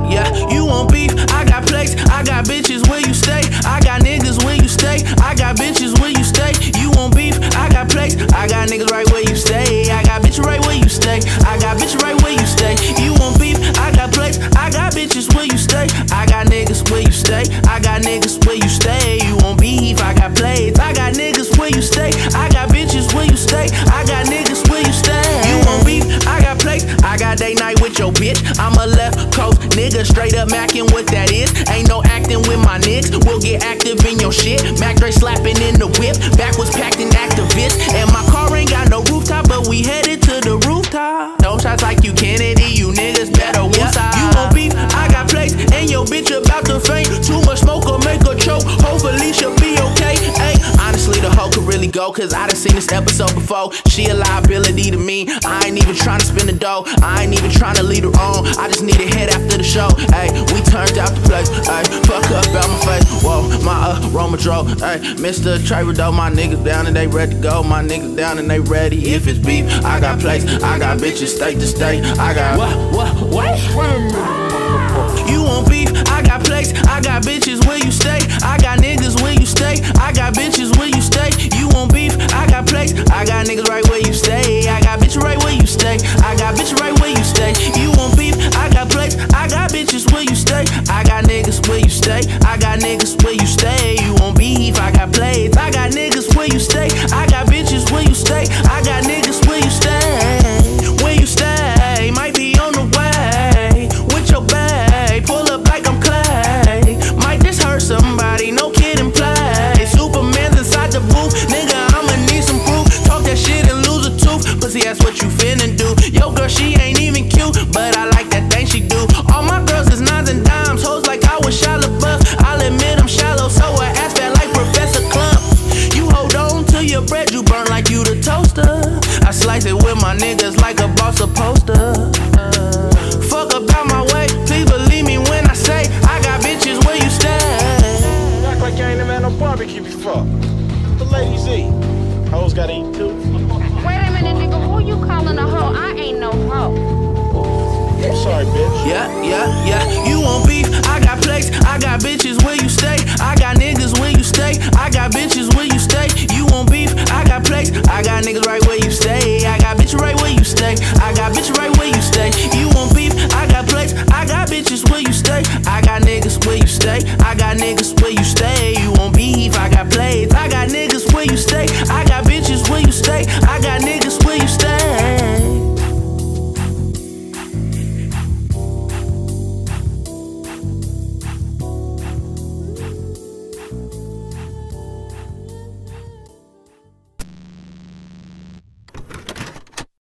yeah, you want beef, I got plates, I got bitches where you stay, I got niggas where you stay, I got bitches where you stay, you want beef, I got plates, I got niggas right where you stay, I got bitches right where you stay, I got bitches right where you stay, you want beef, I got plates, I got bitches where you stay, I got niggas where you stay, I got niggas where you stay, you want beef, I got plates, I got niggas where you stay, I got bitches where you stay, I got niggas where you stay, you want beef, I got plates, I got date night with your bitch, I'm a left coast nigga, straight up macking what that is, ain't no acting with my niggas, we'll get active in your shit, Mac Dre slapping in the whip, back was packed in activists, and my car ain't got no rooftop, but we headed to the rooftop, no shots like you Kennedy, you niggas better woosah, you want beef, I got plates, and your bitch about to faint, too much smoke will make her choke, hopefully she'll be okay, ayy, honestly the hoe could really go, cause I done seen this episode before, she a liability to me, I ain't even tryna spend the dough, I ain't even tryna lead her on, I just need a head after the show, ayy, we turned out the place, ayy, fuck up out my face, whoa, my Roma Dro, ayy, Mr. Traver though, my niggas down and they ready to go, my niggas down and they ready, if it's beef, I got plates, I got bitches state to state, I got what? You want beef, I got plates, I got bitches where you stay, I got niggas where you stay, I got bitches where you stay, you want beef, I got plates, I got niggas right where you stay, I got bitches right where you stay, I got bitches right where you stay, you want beef, I got plates, I got bitches where you stay, I got niggas where you stay, I got niggas where you stay, you want beef, I got plates, I got niggas where you stay, I got bitches where you stay, I got niggas where you stay, might be on the way, with your bae, pull up like I'm Clay, might just hurt somebody, no kid in play, Superman's inside the booth, nigga I'ma need some proof, talk that shit and lose a tooth, pussy that's what you finna do, yo girl she ain't even cute, but I like that thing she do, all my girls is nines and dimes, hoes like I was Shia LaBeouf, I'll admit I'm shallow, so her ass fat like Professor Clump, you hold on to your bread, you burn like you the toaster, I slice it with my niggas like a boss supposed to, fuck about my way, please believe me when I say, I got bitches where you stay. You act like you ain't never had no barbecue before. The ladies eat. Hoes gotta eat too. Wait a minute, nigga, who you calling a hoe? I ain't no hoe. I'm sorry, bitch. Yeah, you want beef, I got plates, I got bitches where you stay, I got niggas where you stay, I got bitches where you stay, you want beef, I got plates, I got niggas right where you stay, I got bitches right where you stay, I got bitches right where you stay, you want beef, I got plates, I got bitches where you stay, I got niggas where you stay, I got niggas where you